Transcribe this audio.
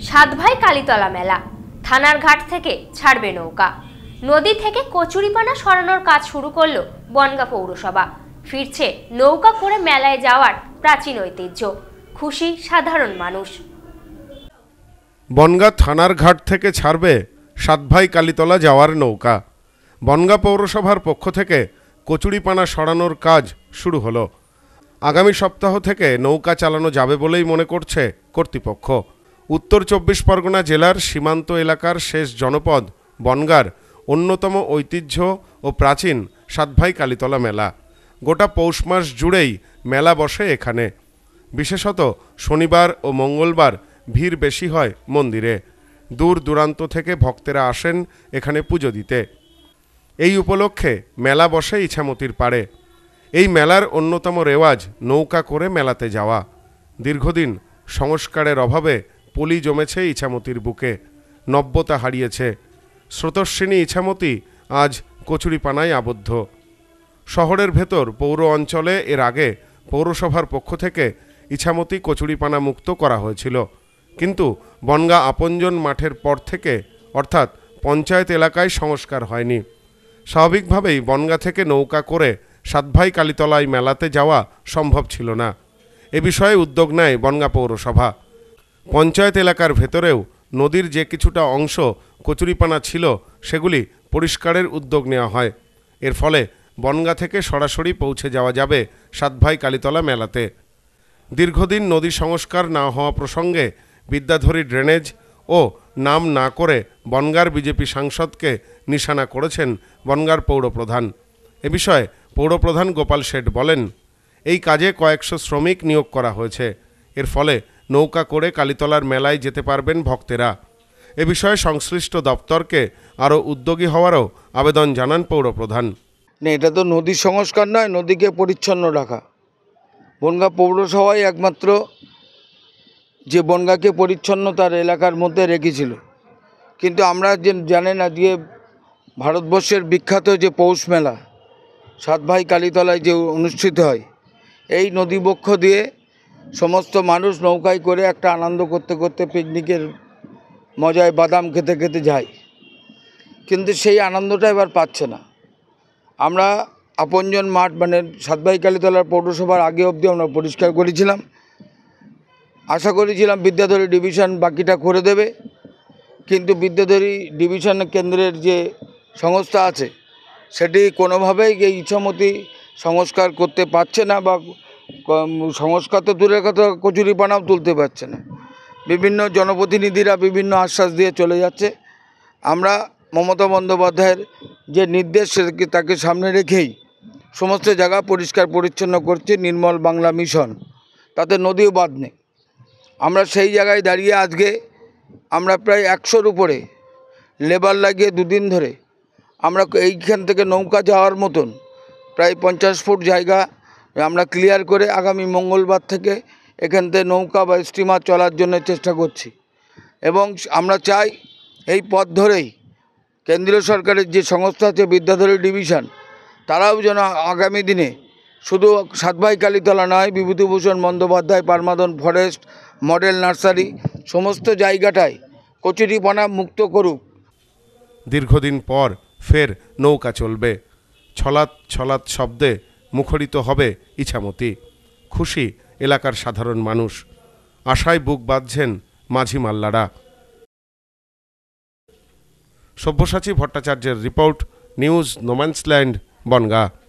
সাতভাই কালীতলা মেলা, থানার ঘাট থেকে ছাড়বে নৌকা। নদী থেকে কচুরিপানা সরানোর কাজ শুরু করল বনগাঁ পৌরসভা। ফিরছে নৌকা করে মেলায় যাওয়ার প্রাচীন ঐতিহ্য। খুশি সাধারণ মানুষ। বনগাঁ থানার ঘাট থেকে ছাড়বে সাতভাই কালীতলা যাওয়ার নৌকা। বনগাঁ পৌরসভার পক্ষ থেকে কচুরিপানা সরানোর কাজ শুরু হলো। আগামী সপ্তাহ থেকে নৌকা চালানো যাবে বলেই মনে করছে কর্তৃপক্ষ। উত্তর ২৪ পরগনা জেলার সীমান্ত এলাকার শেষ জনপদ বনগাঁর অন্যতম ঐতিহ্য ও প্রাচীন সাতভাই কালীতলা মেলা। গোটা পৌষ মাস জুড়েই মেলা বসে এখানে। বিশেষত শনিবার ও মঙ্গলবার ভিড় বেশি হয় মন্দিরে। দূর দূরান্ত থেকে ভক্তেরা আসেন এখানে পুজো দিতে। এই উপলক্ষে মেলা বসে ইছামতির পাড়ে। এই মেলার অন্যতম রেওয়াজ নৌকা করে মেলাতে যাওয়া। দীর্ঘদিন সংস্কারের অভাবে পলি জমেছে ইছামতির বুকে, নব্যতা হারিয়েছে। স্রোতস্বিনী ইছামতি আজ কচুরিপানায় আবদ্ধ। শহরের ভেতর পৌর অঞ্চলে এর আগে পৌরসভার পক্ষ থেকে ইছামতি কচুরিপানা মুক্ত করা হয়েছিল, কিন্তু বনগাঁ আপনজন মাঠের পর থেকে অর্থাৎ পঞ্চায়েত এলাকায় সংস্কার হয়নি। স্বাভাবিকভাবেই বনগাঁ থেকে নৌকা করে সাতভাই কালীতলায় মেলাতে যাওয়া সম্ভব ছিল না। এ বিষয়ে উদ্যোগ নেয় বনগাঁ পৌরসভা। পঞ্চায়েত এলাকার ভেতরেও নদীর যে কিছুটা অংশ কচুরিপানা ছিল সেগুলি পরিষ্কারের উদ্যোগ নেওয়া হয়। এর ফলে বনগাঁ থেকে সরাসরি পৌঁছে যাওয়া যাবে সাতভাই কালীতলা মেলাতে। দীর্ঘদিন নদী সংস্কার না হওয়া প্রসঙ্গে বিদ্যাধরী ড্রেনেজ ও নাম না করে বনগাঁর বিজেপি সাংসদকে নিশানা করেছেন বনগাঁর পৌরপ্রধান। এ বিষয়ে পৌরপ্রধান গোপাল শেঠ বলেন, এই কাজে কয়েকশো শ্রমিক নিয়োগ করা হয়েছে। এর ফলে নৌকা করে কালীতলার মেলায় যেতে পারবেন ভক্তেরা। এ বিষয়ে সংশ্লিষ্ট দপ্তরকে আরও উদ্যোগী হওয়ারও আবেদন জানান পৌরপ্রধান। এটা তো নদী সংস্কার নয়, নদীকে পরিচ্ছন্ন রাখা। বনগাঁ পৌরসভায় একমাত্র যে বনগাঁকে পরিচ্ছন্ন তার এলাকার মধ্যে রেখেছিল। কিন্তু আমরা যে জানি না যে ভারতবর্ষের বিখ্যাত যে পৌষ মেলা সাতভাই কালীতলায় যে অনুষ্ঠিত হয়, এই নদীবক্ষ দিয়ে সমস্ত মানুষ নৌকায় করে একটা আনন্দ করতে করতে পিকনিকের মজায় বাদাম খেতে খেতে যায়, কিন্তু সেই আনন্দটা এবার পাচ্ছে না। আমরা আপনজন মাঠ মানে সাতভাই কালীতলার পৌরসভার আগে অবধি আমরা পরিষ্কার করেছিলাম। আশা করেছিলাম বিদ্যাধরী ডিভিশন বাকিটা করে দেবে, কিন্তু বিদ্যাধরী ডিভিশন কেন্দ্রের যে সংস্থা আছে সেটি কোনোভাবেই এই ইছামতি সংস্কার করতে পারছে না, বা সংস্কার তো দূরের কথা কচুরিপানাও তুলতে পারছে না। বিভিন্ন জনপ্রতিনিধিরা বিভিন্ন আশ্বাস দিয়ে চলে যাচ্ছে। আমরা মমতা বন্দ্যোপাধ্যায়ের যে নির্দেশ তাকে সামনে রেখেই সমস্ত জায়গা পরিষ্কার পরিচ্ছন্ন করছে নির্মল বাংলা মিশন, তাতে নদীও বাদ নেই। আমরা সেই জায়গায় দাঁড়িয়ে আজকে আমরা প্রায় ১০০-র উপরে লেবার লাগিয়ে দুদিন ধরে আমরা এইখান থেকে নৌকা যাওয়ার মতন প্রায় ৫০ ফুট জায়গা আমরা ক্লিয়ার করে আগামী মঙ্গলবার থেকে এখান থেকে নৌকা বা স্টিমার চলার জন্য চেষ্টা করছি। এবং আমরা চাই এই পথ ধরেই কেন্দ্রীয় সরকারের যে সংস্থা আছে বিদ্যাধরী ডিভিশন, তারাও যেন আগামী দিনে শুধু সাতভাই কালীতলা নয়, Bibhutibhushan Bandyopadhyay Parmadan forest, model nursery সমস্ত জায়গাটায় কচুরিপানা মুক্ত করুক। দীর্ঘদিন পর ফের নৌকা চলবে। ছলাৎ ছলাৎ শব্দে মুখরিত হবে ইছামতি। খুশি এলাকার সাধারণ মানুষ। আশায় বুক বাঁধছেন মাঝি মাল্লারা। সব্যসাচী ভট্টাচার্যের রিপোর্ট, নিউজ নোম্যান্সল্যান্ড, বনগাঁ।